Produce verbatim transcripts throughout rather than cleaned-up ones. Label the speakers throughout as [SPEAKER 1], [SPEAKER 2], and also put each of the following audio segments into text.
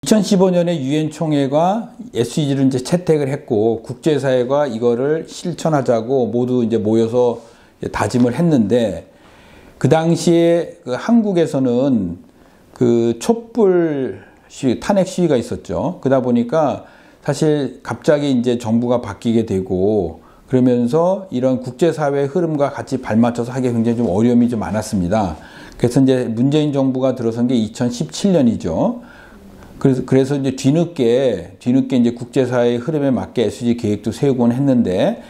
[SPEAKER 1] 이천십오 년에 유엔 총회가 에스디지를 이제 채택을 했고 국제사회가 이거를 실천하자고 모두 이제 모여서 다짐을 했는데 그 당시에 그 한국에서는 그 촛불 시위, 탄핵 시위가 있었죠. 그러다 보니까 사실 갑자기 이제 정부가 바뀌게 되고 그러면서 이런 국제사회의 흐름과 같이 발맞춰서 하기 굉장히 좀 어려움이 좀 많았습니다. 그래서 이제 문재인 정부가 들어선 게 이천십칠 년이죠. 그래서, 그래서 이제 뒤늦게, 뒤늦게 이제 국제사회의 흐름에 맞게 에스디지 계획도 세우곤 했는데,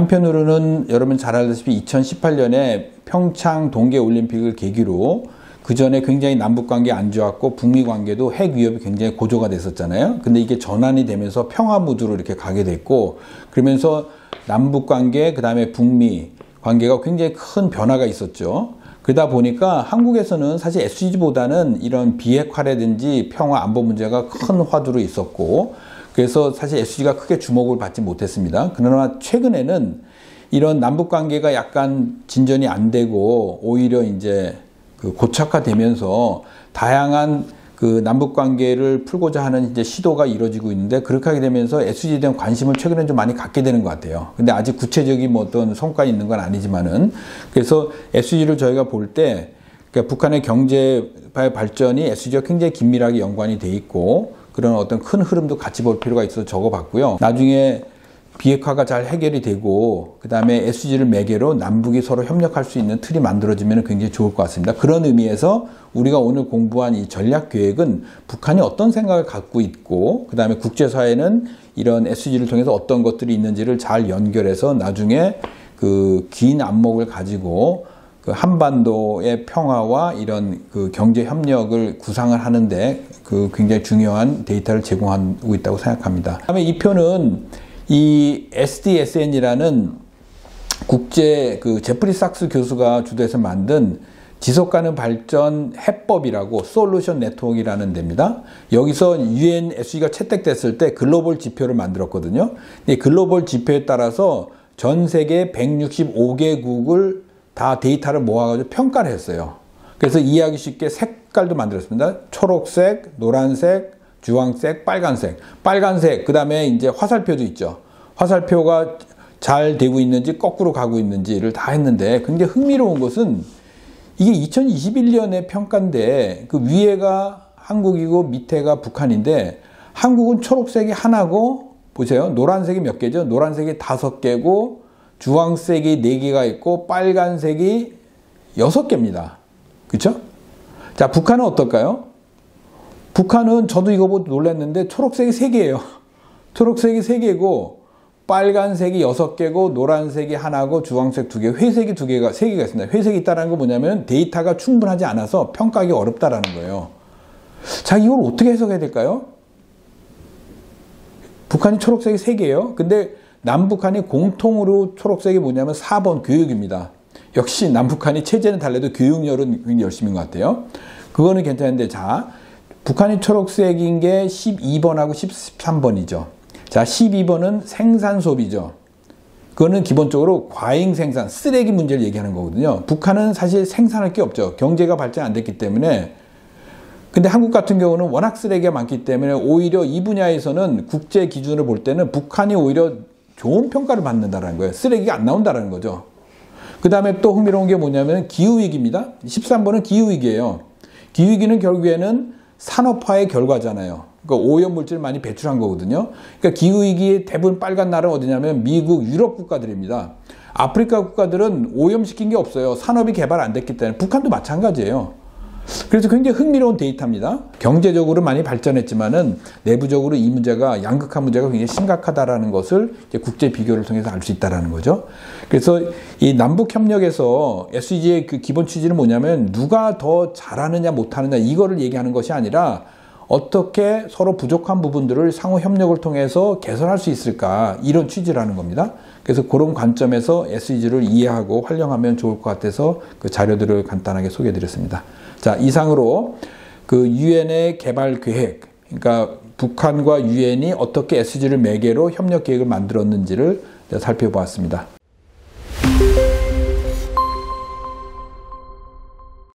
[SPEAKER 1] 한편으로는 여러분 잘 알다시피 이천십팔 년에 평창 동계올림픽을 계기로 그 전에 굉장히 남북관계 안 좋았고 북미 관계도 핵 위협이 굉장히 고조가 됐었잖아요. 근데 이게 전환이 되면서 평화 무드로 이렇게 가게 됐고, 그러면서 남북관계, 그 다음에 북미 관계가 굉장히 큰 변화가 있었죠. 그러다 보니까 한국에서는 사실 에스디지보다는 이런 비핵화라든지 평화 안보 문제가 큰 화두로 있었고, 그래서 사실 에스디지가 크게 주목을 받지 못했습니다. 그러나 최근에는 이런 남북 관계가 약간 진전이 안 되고 오히려 이제 그 고착화되면서 다양한 그 남북 관계를 풀고자 하는 이제 시도가 이루어지고 있는데, 그렇게 하게 되면서 에스디지에 대한 관심을 최근에 좀 많이 갖게 되는 것 같아요. 근데 아직 구체적인 뭐 어떤 성과가 있는 건 아니지만은, 그래서 에스디지를 저희가 볼 때, 그러니까 북한의 경제 발전이 에스디지와 굉장히 긴밀하게 연관이 돼 있고, 그런 어떤 큰 흐름도 같이 볼 필요가 있어서 적어봤고요. 나중에 비핵화가 잘 해결이 되고 그 다음에 에스디지를 매개로 남북이 서로 협력할 수 있는 틀이 만들어지면 굉장히 좋을 것 같습니다. 그런 의미에서 우리가 오늘 공부한 이 전략계획은 북한이 어떤 생각을 갖고 있고 그 다음에 국제사회는 이런 에스디지를 통해서 어떤 것들이 있는지를 잘 연결해서 나중에 그 긴 안목을 가지고 그 한반도의 평화와 이런 그 경제 협력을 구상을 하는데 그 굉장히 중요한 데이터를 제공하고 있다고 생각합니다. 그다음에 이 표는 이 에스디에스엔이라는 국제 그 제프리 sak스 교수가 주도해서 만든 지속가능 발전 해법이라고 솔루션 네트워크라는 데입니다. 여기서 유엔 에스디지가 채택됐을 때 글로벌 지표를 만들었거든요. 이 글로벌 지표에 따라서 전 세계 백육십오 개국을 다 데이터를 모아가지고 평가를 했어요. 그래서 이해하기 쉽게 색깔도 만들었습니다. 초록색, 노란색, 주황색, 빨간색. 빨간색, 그 다음에 이제 화살표도 있죠. 화살표가 잘 되고 있는지 거꾸로 가고 있는지를 다 했는데, 굉장히 흥미로운 것은 이게 이천이십일 년의 평가인데 그 위에가 한국이고 밑에가 북한인데, 한국은 초록색이 하나고, 보세요. 노란색이 몇 개죠? 노란색이 다섯 개고, 주황색이 네 개가 있고, 빨간색이 여섯 개입니다. 그쵸? 자, 북한은 어떨까요? 북한은 저도 이거 보고 놀랐는데 초록색이 세 개예요. 초록색이 세 개고 빨간색이 여섯 개고 노란색이 하나고 주황색 두 개, 회색이 두 개가 세 개가 있습니다. 회색이 있다는 건 뭐냐면 데이터가 충분하지 않아서 평가하기 어렵다라는 거예요. 자, 이걸 어떻게 해석해야 될까요? 북한이 초록색이 세 개예요. 근데 남북한이 공통으로 초록색이 뭐냐면 사 번 교육입니다. 역시 남북한이 체제는 달라도 교육열은 굉장히 열심인 것 같아요. 그거는 괜찮은데, 자, 북한이 초록색인 게 십이 번하고 십삼 번이죠. 자, 십이 번은 생산 소비죠. 그거는 기본적으로 과잉 생산, 쓰레기 문제를 얘기하는 거거든요. 북한은 사실 생산할 게 없죠. 경제가 발전 안 됐기 때문에. 근데 한국 같은 경우는 워낙 쓰레기가 많기 때문에 오히려 이 분야에서는 국제 기준을 볼 때는 북한이 오히려 좋은 평가를 받는다는 거예요. 쓰레기가 안 나온다는 거죠. 그 다음에 또 흥미로운 게 뭐냐면 기후위기입니다. 십삼 번은 기후위기예요. 기후위기는 결국에는 산업화의 결과잖아요. 그러니까 오염물질을 많이 배출한 거거든요. 그러니까 기후위기의 대부분 빨간 날은 어디냐면 미국, 유럽 국가들입니다. 아프리카 국가들은 오염시킨 게 없어요. 산업이 개발 안 됐기 때문에. 북한도 마찬가지예요. 그래서 굉장히 흥미로운 데이터입니다. 경제적으로 많이 발전했지만은 내부적으로 이 문제가, 양극화 문제가 굉장히 심각하다라는 것을 이제 국제 비교를 통해서 알 수 있다라는 거죠. 그래서 이 남북 협력에서 에스디지의 그 기본 취지는 뭐냐면 누가 더 잘하느냐 못하느냐 이거를 얘기하는 것이 아니라 어떻게 서로 부족한 부분들을 상호 협력을 통해서 개선할 수 있을까, 이런 취지라는 겁니다. 그래서 그런 관점에서 에스디지를 이해하고 활용하면 좋을 것 같아서 그 자료들을 간단하게 소개해 드렸습니다. 자, 이상으로 그 유엔의 개발 계획, 그러니까 북한과 유엔이 어떻게 에스디지를 매개로 협력 계획을 만들었는지를 살펴보았습니다.